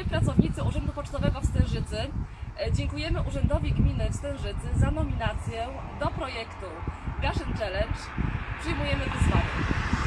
pracownicy Urzędu Pocztowego w Stężycy dziękujemy Urzędowi Gminy w Stężycy za nominację do projektu Gaszyn Challenge. Przyjmujemy wyzwanie.